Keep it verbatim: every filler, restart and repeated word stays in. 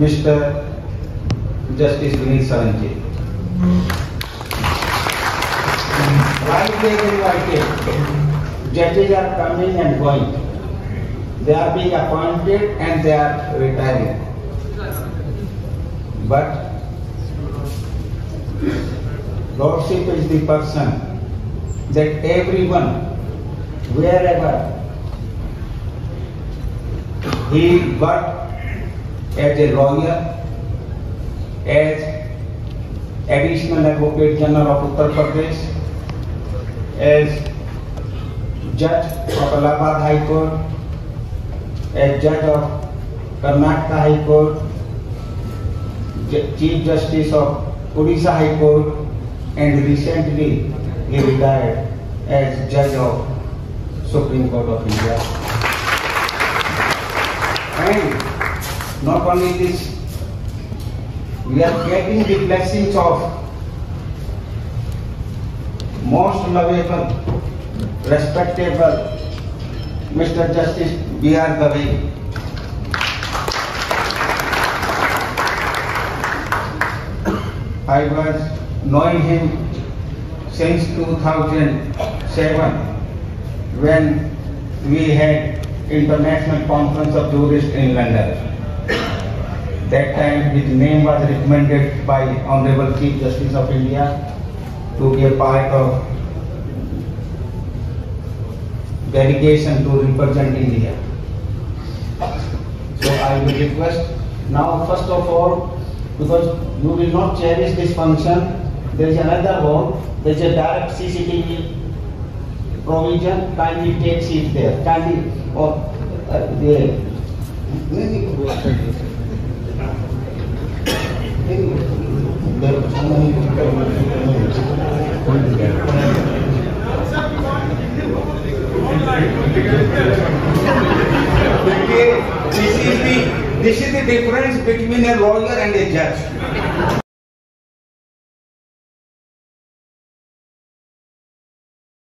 Mister Justice Vineet Saran ji. While they are invited, judges are coming and going. They are being appointed and they are retiring. But Lordship is the person that everyone, wherever he worked as a lawyer, as Additional Advocate General of Uttar Pradesh, as Judge of Allahabad High Court, as Judge of Karnataka High Court, Chief Justice of Odisha High Court, and recently he retired as Judge of Supreme Court of India. And not only this, we are getting the blessings of most lovable, respectable Mister Justice B R Dave. I was knowing him since two thousand seven when we had International Conference of Jurists in London. That time his name was recommended by Honorable Chief Justice of India to be a part of delegation to represent India. So I will request now, first of all, because you will not cherish this function, there is another hall, there is a direct C C T V provision, kindly take seat there, kindly, or uh, there. This is the this is the difference between a lawyer and a judge.